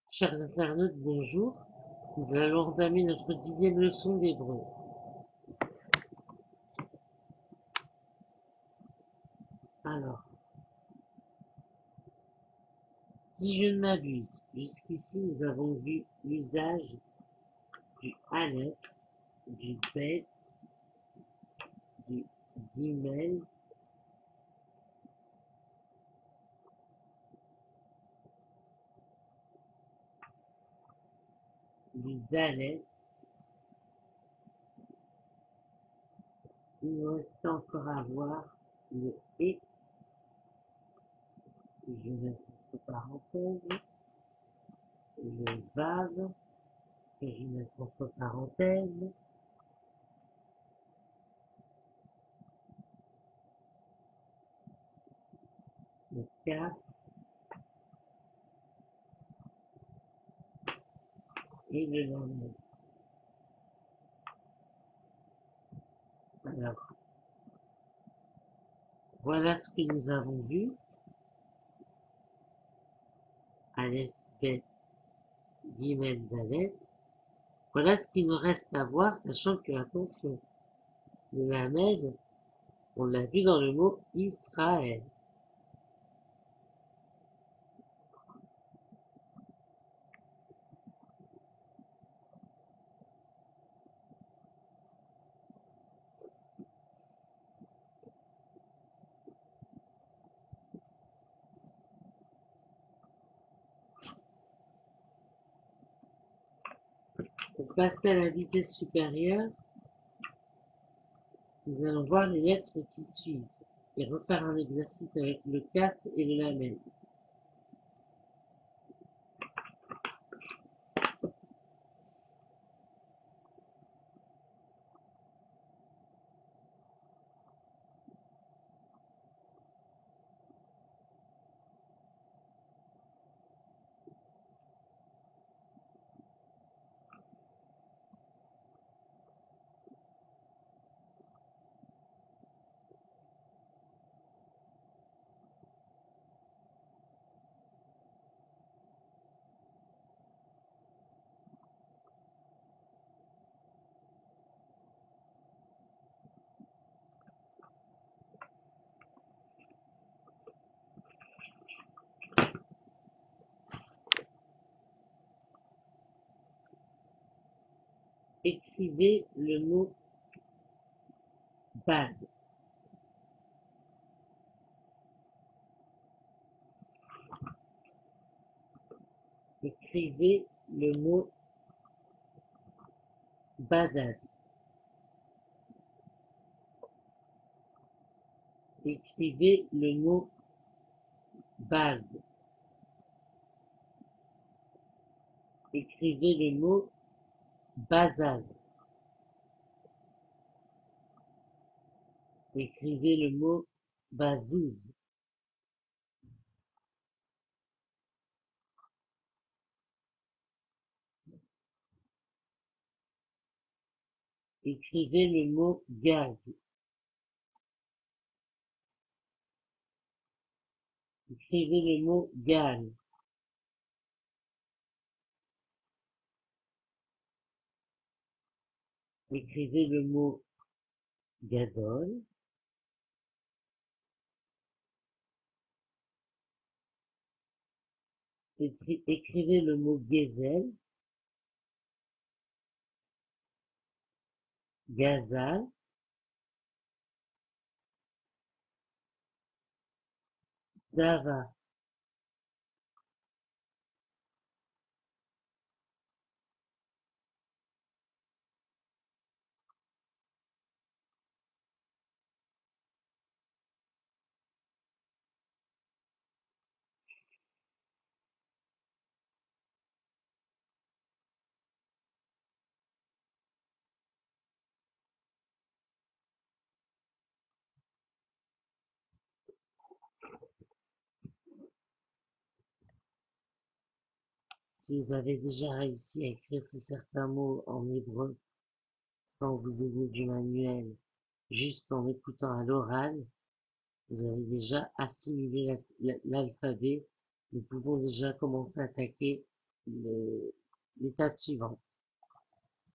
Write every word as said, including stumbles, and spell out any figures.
Chers internautes, bonjour. Nous allons entamer notre dixième leçon d'hébreu. Alors, si je ne m'abuse, jusqu'ici nous avons vu l'usage du Aleph, du Bet, du Gimel, du Dalet. Il nous reste encore à voir le E, que je mets entre parenthèses, le Vav, que je mets entre parenthèses, le Kaf et le Lamed. Alors, voilà ce que nous avons vu. Aleph, Bet, Gimel, Dalet. Voilà ce qu'il nous reste à voir, sachant que, attention, le Lamed, on l'a vu dans le mot Israël. Pour passer à la vitesse supérieure, nous allons voir les lettres qui suivent et refaire un exercice avec le Kaf et le Lamed. Écrivez le mot bad. Écrivez le mot badad. Écrivez le mot base. Écrivez le mot bazaz. Écrivez le mot bazouz. Écrivez le mot gag. Écrivez le mot gal. Écrivez le mot gadol. Écrivez le mot gezel. Gazal. Dava. Si vous avez déjà réussi à écrire ces certains mots en hébreu sans vous aider du manuel, juste en écoutant à l'oral, vous avez déjà assimilé l'alphabet. Nous pouvons déjà commencer à attaquer le- l'étape suivante.